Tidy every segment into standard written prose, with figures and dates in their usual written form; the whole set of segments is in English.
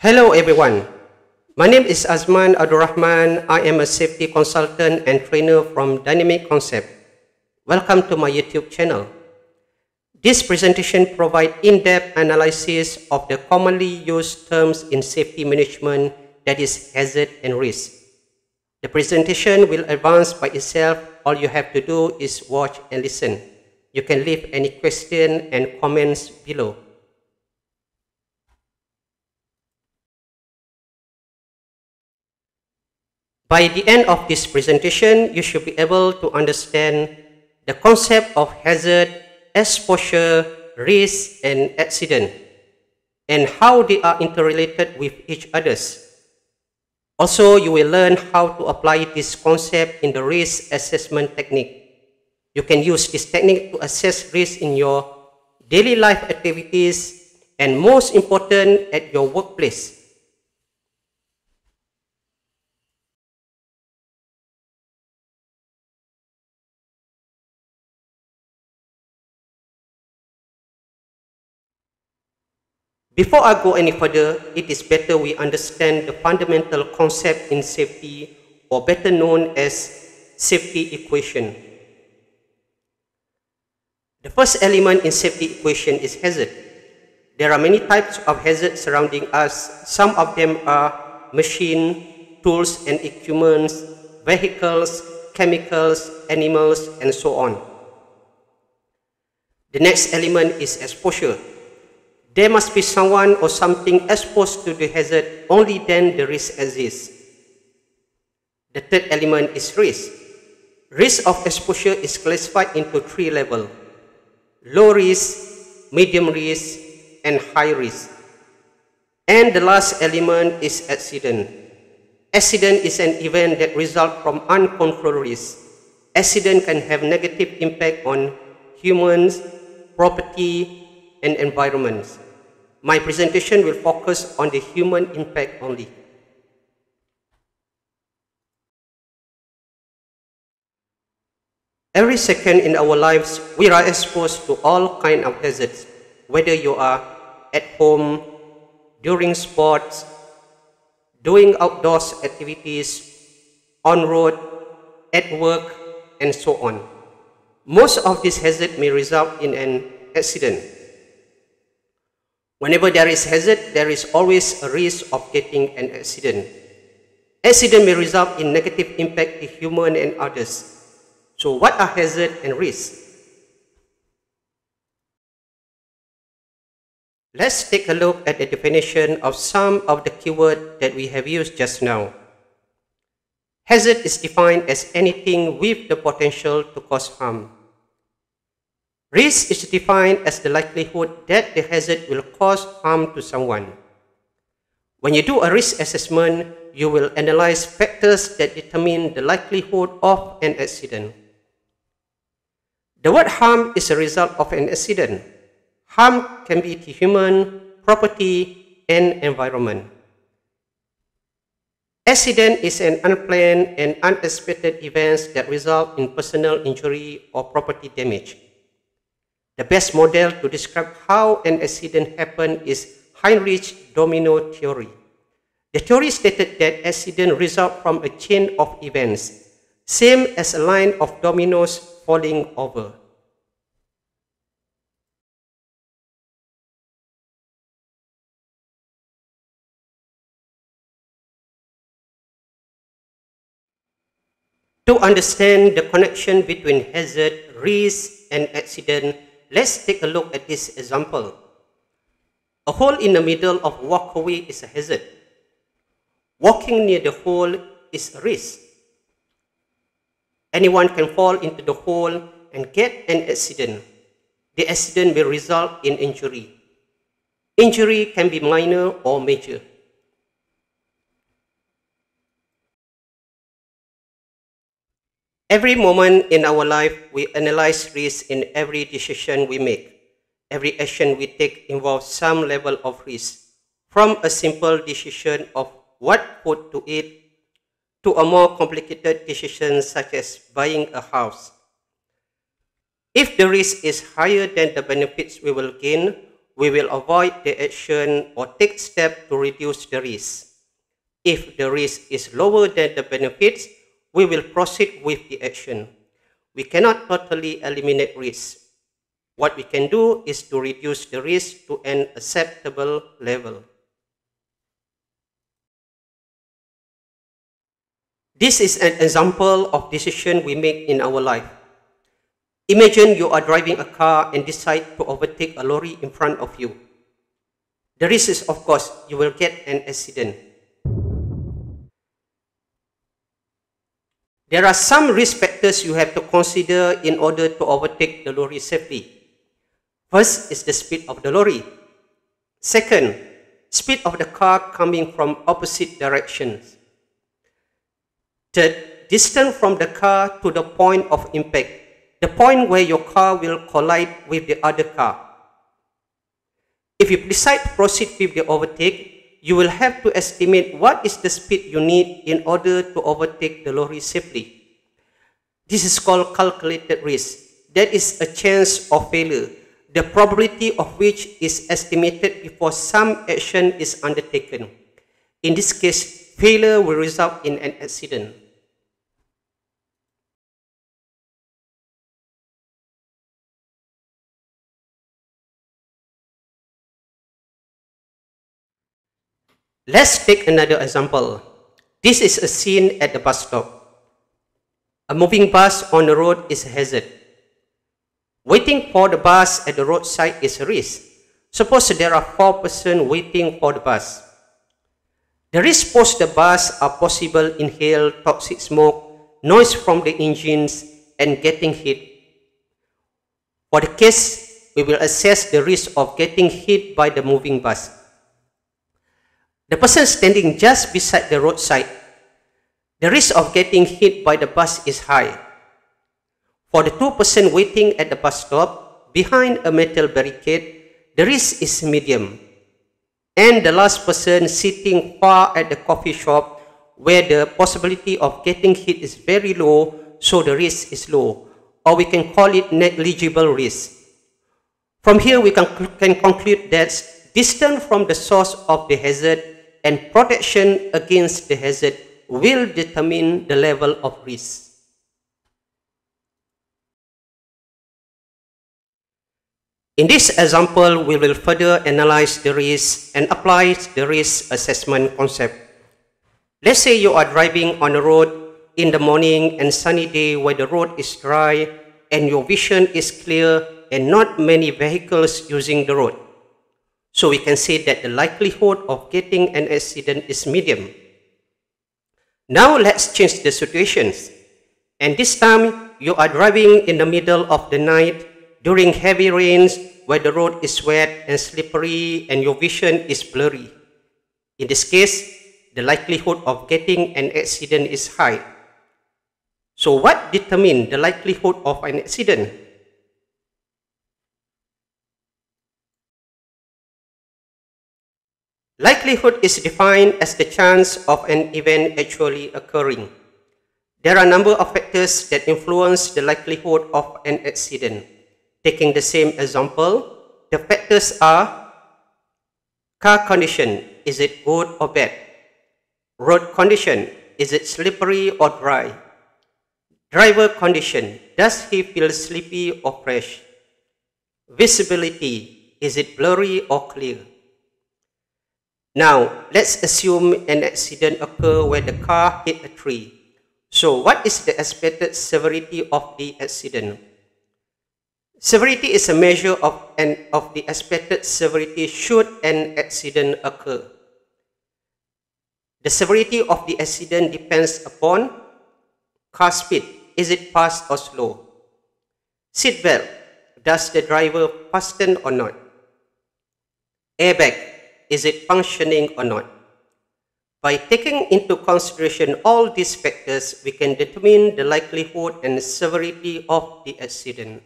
Hello everyone, my name is Azman Abdurrahman. I am a safety consultant and trainer from Dynamic Concept. Welcome to my YouTube channel. This presentation provides in-depth analysis of the commonly used terms in safety management, that is hazard and risk. The presentation will advance by itself. All you have to do is watch and listen. You can leave any question and comments below. By the end of this presentation, you should be able to understand the concept of hazard, exposure, risk, and accident, and how they are interrelated with each other. Also, you will learn how to apply this concept in the risk assessment technique. You can use this technique to assess risk in your daily life activities and, most important, at your workplace. Before I go any further, it is better we understand the fundamental concept in safety, or better known as safety equation. The first element in safety equation is hazard. There are many types of hazards surrounding us. Some of them are machine, tools and equipment, vehicles, chemicals, animals, and so on. The next element is exposure. There must be someone or something exposed to the hazard, only then the risk exists. The third element is risk. Risk of exposure is classified into three levels: low risk, medium risk, and high risk. And the last element is accident. Accident is an event that results from uncontrolled risk. Accident can have negative impact on humans, property, and environments. My presentation will focus on the human impact only. Every second in our lives, we are exposed to all kinds of hazards, whether you are at home, during sports, doing outdoors activities, on road, at work, and so on. Most of these hazards may result in an accident. Whenever there is hazard, there is always a risk of getting an accident. Accident may result in negative impact to human and others. So what are hazard and risk? Let's take a look at the definition of some of the keywords that we have used just now. Hazard is defined as anything with the potential to cause harm. Risk is defined as the likelihood that the hazard will cause harm to someone. When you do a risk assessment, you will analyze factors that determine the likelihood of an accident. The word harm is a result of an accident. Harm can be to human, property, and environment. Accident is an unplanned and unexpected event that result in personal injury or property damage. The best model to describe how an accident happened is Heinrich's domino theory. The theory stated that accidents result from a chain of events, same as a line of dominoes falling over. To understand the connection between hazard, risk, and accident, let's take a look at this example. A hole in the middle of a walkway is a hazard. Walking near the hole is a risk. Anyone can fall into the hole and get an accident. The accident will result in injury. Injury can be minor or major. Every moment in our life, we analyze risk in every decision we make. Every action we take involves some level of risk, from a simple decision of what food to eat to a more complicated decision such as buying a house. If the risk is higher than the benefits we will gain, we will avoid the action or take steps to reduce the risk. If the risk is lower than the benefits, we will proceed with the action. We cannot totally eliminate risk. What we can do is to reduce the risk to an acceptable level. This is an example of decision we make in our life. Imagine you are driving a car and decide to overtake a lorry in front of you. The risk is, of course, you will get an accident. There are some risk factors you have to consider in order to overtake the lorry safely. First is the speed of the lorry. Second, speed of the car coming from opposite directions. Third, distance from the car to the point of impact, the point where your car will collide with the other car. If you decide to proceed with the overtake, you will have to estimate what is the speed you need in order to overtake the lorry safely. This is called calculated risk. That is a chance of failure, the probability of which is estimated before some action is undertaken. In this case, failure will result in an accident. Let's take another example. This is a scene at the bus stop. A moving bus on the road is a hazard. Waiting for the bus at the roadside is a risk. Suppose there are 4 persons waiting for the bus. The risks posed to the bus are possible inhale toxic smoke, noise from the engines, and getting hit. For the case, we will assess the risk of getting hit by the moving bus. The person standing just beside the roadside, the risk of getting hit by the bus is high. For the 2 persons waiting at the bus stop, behind a metal barricade, the risk is medium. And the last person sitting far at the coffee shop, where the possibility of getting hit is very low, so the risk is low, or we can call it negligible risk. From here, we can conclude that distance from the source of the hazard and protection against the hazard will determine the level of risk. In this example, we will further analyze the risk and apply the risk assessment concept. Let's say you are driving on a road in the morning and sunny day where the road is dry and your vision is clear and not many vehicles using the road. So we can say that the likelihood of getting an accident is medium. Now let's change the situations. And this time you are driving in the middle of the night during heavy rains where the road is wet and slippery and your vision is blurry. In this case, the likelihood of getting an accident is high. So what determines the likelihood of an accident? Likelihood is defined as the chance of an event actually occurring. There are a number of factors that influence the likelihood of an accident. Taking the same example, the factors are car condition, is it good or bad? Road condition, is it slippery or dry? Driver condition, does he feel sleepy or fresh? Visibility, is it blurry or clear? Now, let's assume an accident occurs where the car hit a tree. So, what is the expected severity of the accident? Severity is a measure of the expected severity should an accident occur. The severity of the accident depends upon car speed, is it fast or slow? Seat belt, does the driver fasten or not? Airbag, is it functioning or not? By taking into consideration all these factors, we can determine the likelihood and severity of the accident.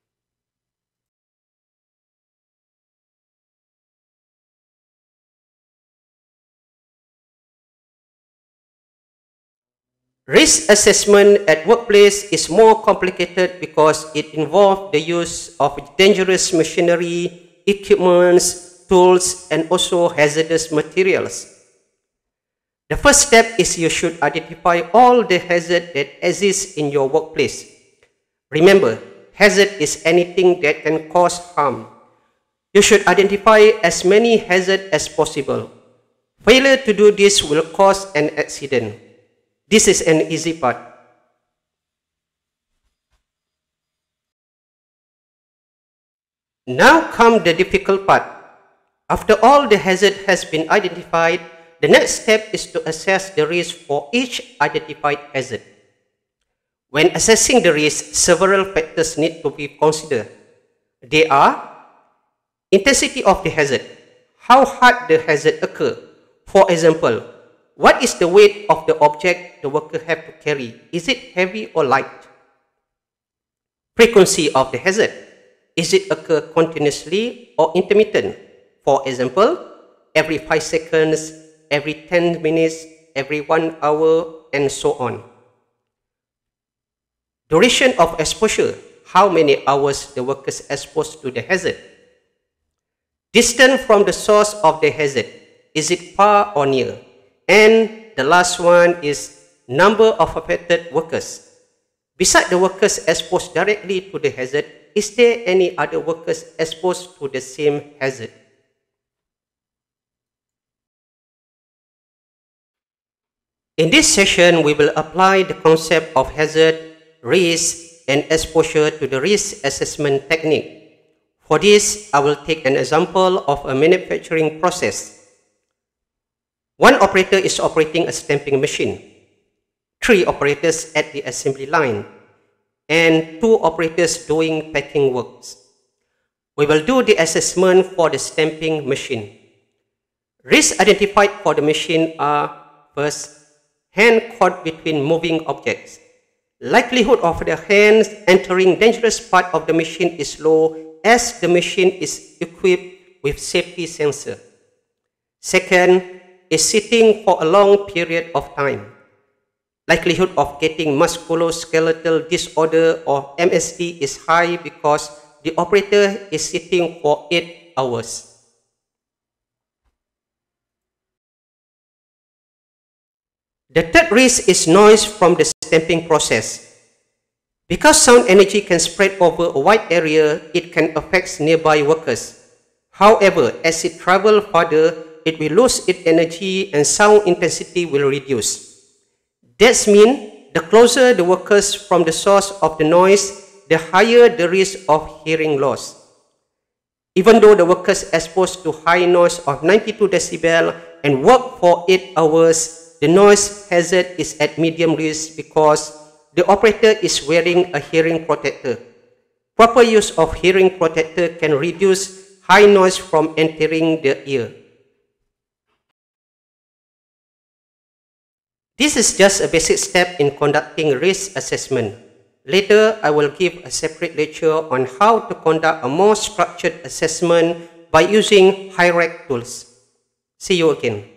Risk assessment at workplace is more complicated because it involves the use of dangerous machinery, equipments, tools, and also hazardous materials. The first step is you should identify all the hazards that exist in your workplace. Remember, hazard is anything that can cause harm. You should identify as many hazards as possible. Failure to do this will cause an accident. This is an easy part. Now comes the difficult part. After all the hazard has been identified, the next step is to assess the risk for each identified hazard. When assessing the risk, several factors need to be considered. They are intensity of the hazard, how hard the hazard occurs. For example, what is the weight of the object the worker have to carry? Is it heavy or light? Frequency of the hazard. Is it occur continuously or intermittent? For example, every 5 seconds, every 10 minutes, every 1 hour, and so on. Duration of exposure. How many hours the worker is exposed to the hazard? Distance from the source of the hazard. Is it far or near? And the last one is number of affected workers. Besides the workers exposed directly to the hazard, is there any other workers exposed to the same hazard? In this session, we will apply the concept of hazard, risk, and exposure to the risk assessment technique. For this, I will take an example of a manufacturing process. One operator is operating a stamping machine, 3 operators at the assembly line, and 2 operators doing packing works. We will do the assessment for the stamping machine. Risks identified for the machine are: first, hand caught between moving objects. Likelihood of the hands entering dangerous part of the machine is low as the machine is equipped with safety sensor. Second, is sitting for a long period of time. Likelihood of getting musculoskeletal disorder or MSD is high because the operator is sitting for 8 hours. The third risk is noise from the stamping process. Because sound energy can spread over a wide area, it can affect nearby workers. However, as it travels further, it will lose its energy and sound intensity will reduce. That means the closer the workers from the source of the noise, the higher the risk of hearing loss. Even though the workers exposed to high noise of 92 decibel and work for 8 hours, the noise hazard is at medium risk because the operator is wearing a hearing protector. Proper use of hearing protector can reduce high noise from entering the ear. This is just a basic step in conducting risk assessment. Later, I will give a separate lecture on how to conduct a more structured assessment by using hierarchy tools. See you again.